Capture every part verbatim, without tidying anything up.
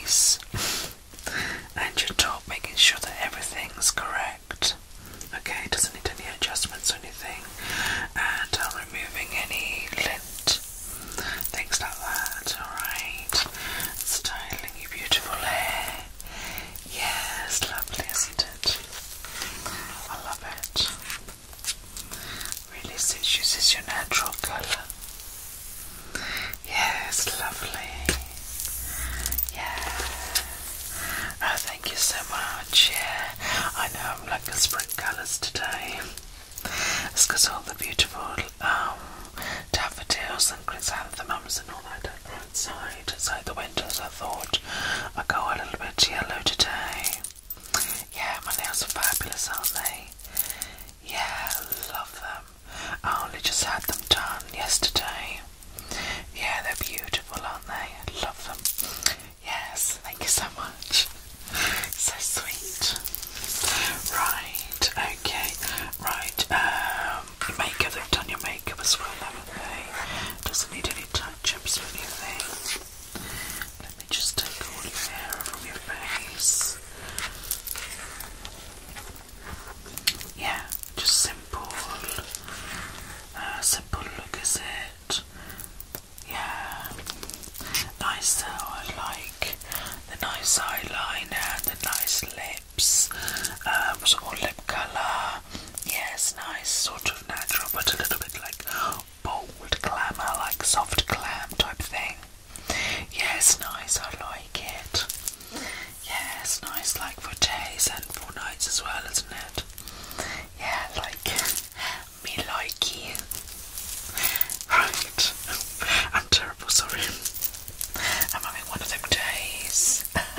face and your top, making sure that everything's correct. Okay, doesn't need any adjustments or anything. And I'm removing any lint, things like that. Alright, styling your beautiful hair. Yes, lovely, isn't it? I love it. Really suits you. This is your natural colour. Yes, lovely. Yeah. Oh, thank you so much. Yeah, I know I'm like the spring colours today. It's because all the beautiful um, daffodils and chrysanthemums and all that are outside, outside the windows. I thought I'd go a little bit yellow today. Yeah, my nails are fabulous, aren't they? Yeah, love them. I only just had them done yesterday. Yeah, they're beautiful, aren't they? I love them. Yes, thank you so much. So sweet. Right, okay. Right, um, your makeup, they've done your makeup as well, haven't they? Doesn't need any touch-ups or anything. Let me just take all your hair from your face. Yeah, just simple. Uh, simple look, is it? Yeah. Nice though, I like the nice eyeliner, the nice lips, um, sort of lip colour. Yes, nice, sort of natural, but a little bit like bold glamour, like soft glam type thing. Yes, nice, I like it. Yes, nice, like for days and for nights as well, isn't it? Yeah, like me like you. Right. I'm terrible, sorry. I'm having one of them days.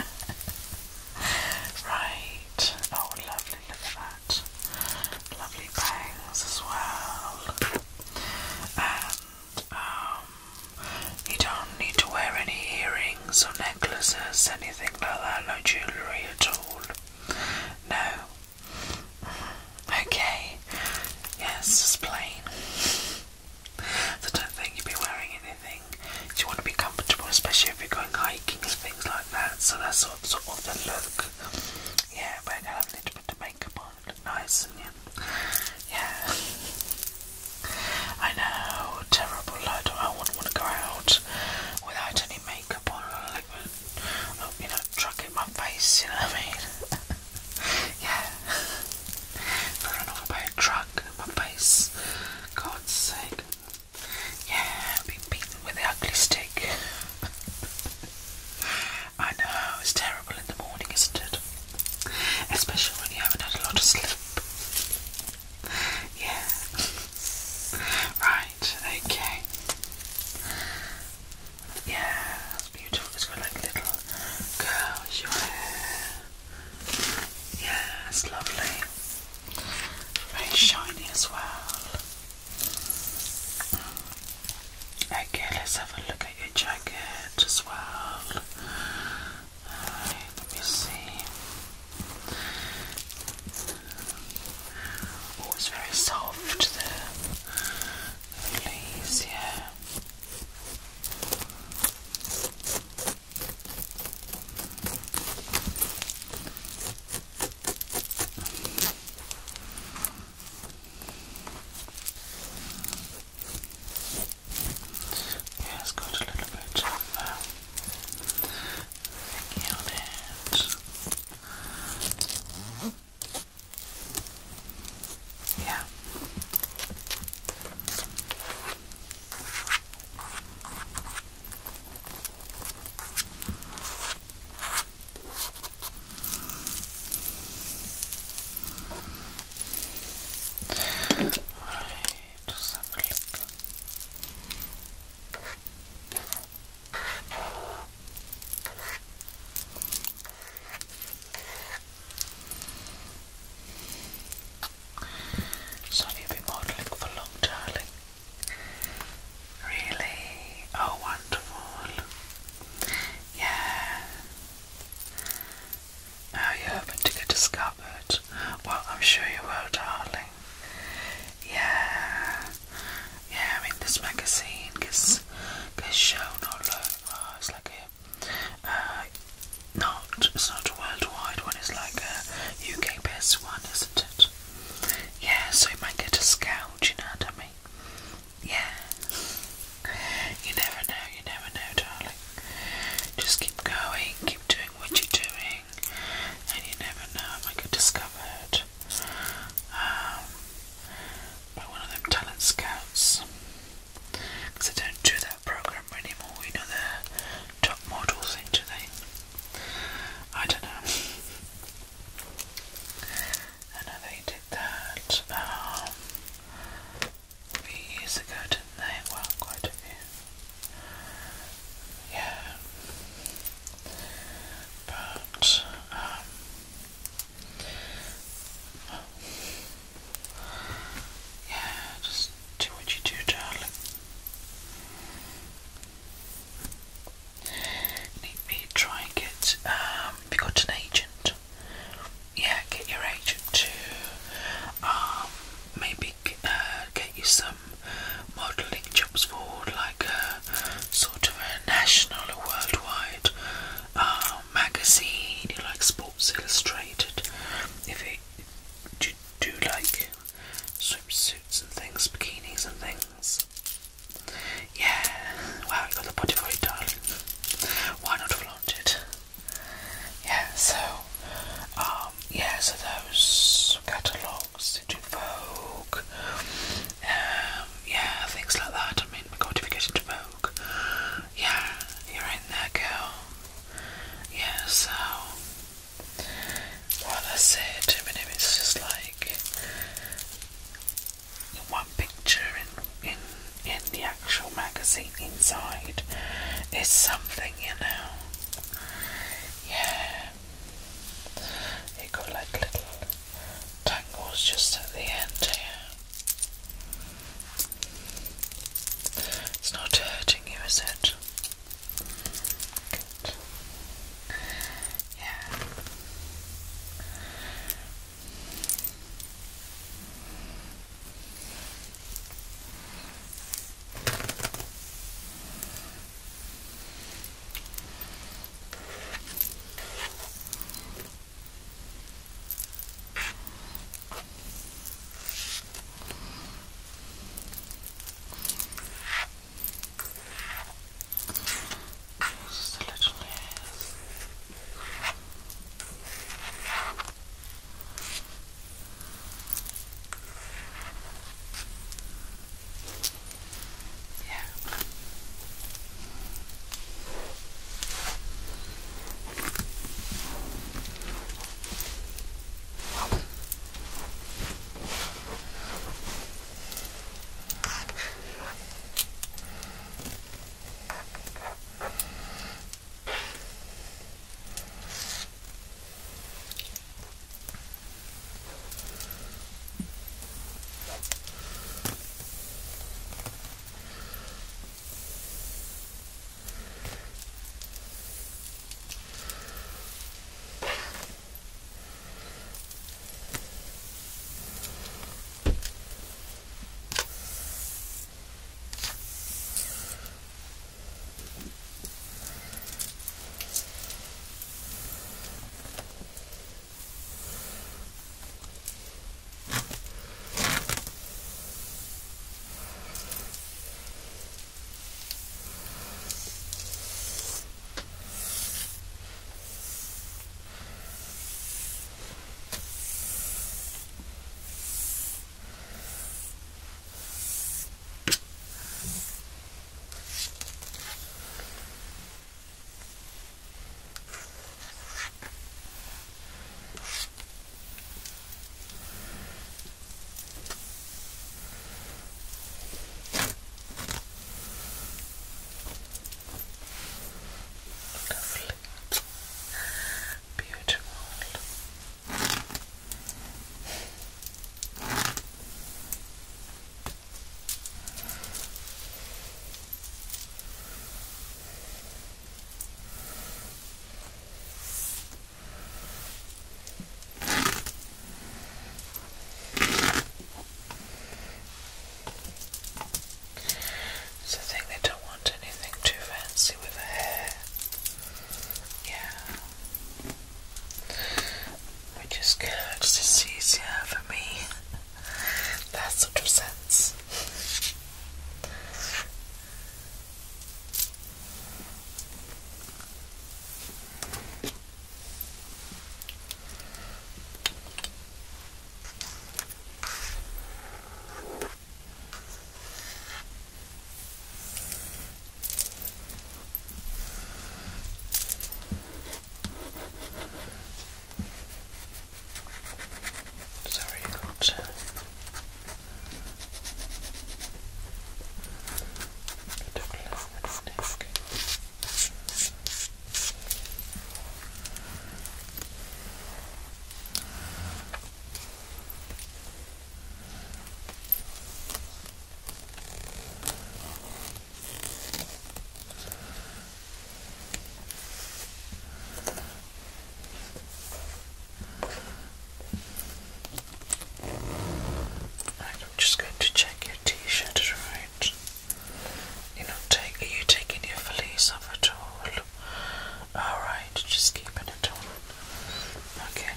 Right. Oh, lovely, look at that. Lovely bangs as well. And, um, you don't need to wear any earrings or necklaces, anything like that, no jewellery at all. No. Okay. Yes, it's plain. So don't think you'll be wearing anything. You want to be comfortable, especially if you're going hiking and things like that. So that's sort, sort of the look. Yeah, but I have a little bit of makeup on. Look nice, and yeah. Yeah. I know, terrible. I don't. I wouldn't want to go out without any makeup on. Like, you know, not, it's not a worldwide one, it's like a U K based one, isn't it? Yeah, so you might get a scout, you know what I mean? Yeah. You never know, you never know, darling. Just keep going, keep doing what you're doing, and you never know, I might get discovered um, by one of them talent scouts. Because they don't do that program anymore, you know, the top model thing, do they? I don't know. I know they did that um, a few years ago, didn't they? Well, quite a few. Yeah. But, um, yeah, just do what you do, darling. Need me to try and get, um, have you got an agent? Yeah, get your agent to, um, maybe uh, get you some modelling jobs for like a sort of a national or worldwide uh, magazine, you like Sports Illustrated. If it do, do like swimsuits and things, bikinis and things. Yeah, wow, you got the body for it, darling. Why not flaunt it? Yeah, so, um, yeah, so those catalogues, they do Vogue, um, yeah, things like that. I mean, my God, if you get into Vogue, yeah, you're in there, girl. Yeah, so,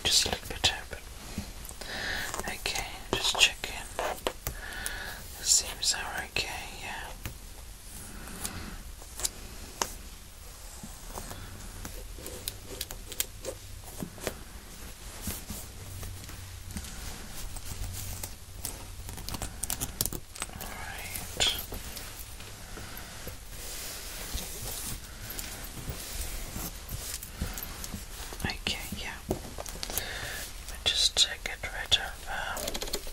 just a little bit open. Okay, just checking. It seems are okay, yeah. Alright. Okay, yeah. Let me just take it rid of um,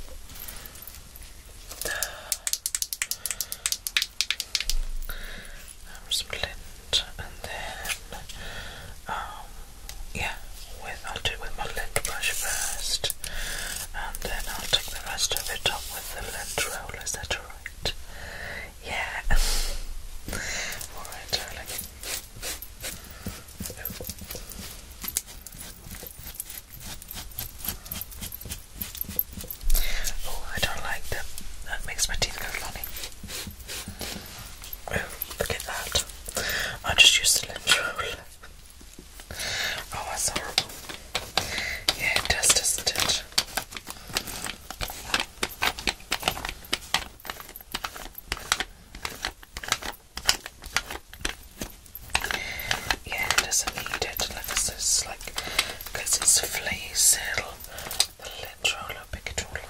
um, some lint, and then um, yeah, with I'll do it with my lint brush first, and then I'll take the rest of it up with the lint roller. Is that alright? Yeah. Alright, darling. Oh, I don't like that. That makes my teeth go funny. Oh, look at that. I just used the lint roller. Oh, that's horrible. Yeah, it does, doesn't it? Yeah, it doesn't need it. Like it's like, because it's a flea seal, the lint roller pick it all up.